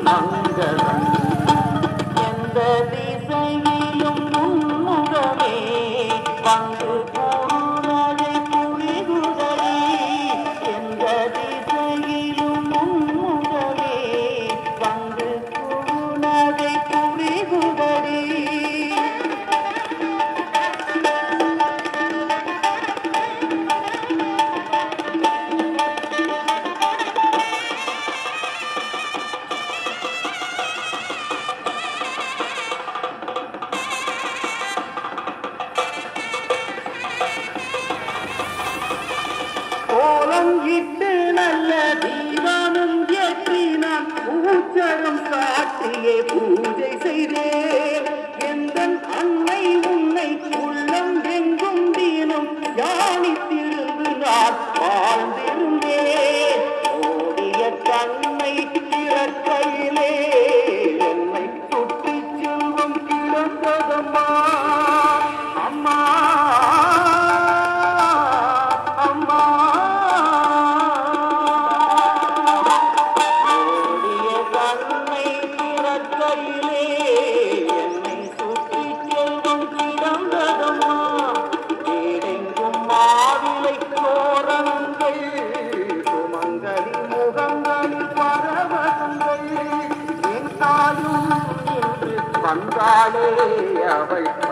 மங்களம் எந்த திசையிலும் முன்முகமே வந்து கூறுநதை புரிகுதடி எந்த திசையிலும் முன்முகமே வந்து கூறுநதை புரிகுதடி கோலங்கிட்டு நல்ல தீபானம் ஏற்றினான் பூச்சரம் காட்டியே பூஜை செய்தேன் எந்தன் அன்னை உன்னை உள்ளம் எங்கும் தீனும் தியானித்திருந்து நான் வாழ்ந்திருந்தேன் ஓடிய கண்ணை திறக்கையிலே என்னை சுற்றி செல்வம் கிடந்ததம்மா அம்மா அம்மா ஓடிய கண்ணை திறக்கையிலே என்னை சுற்றி செல்வம் கிடந்ததம்மா ஏடெங்கும் மாவிலை தோரணங்கள் சுமங்கலி முகங்களில் பரவசங்கள் என் தாயும் இன்று வந்தாளே அவள்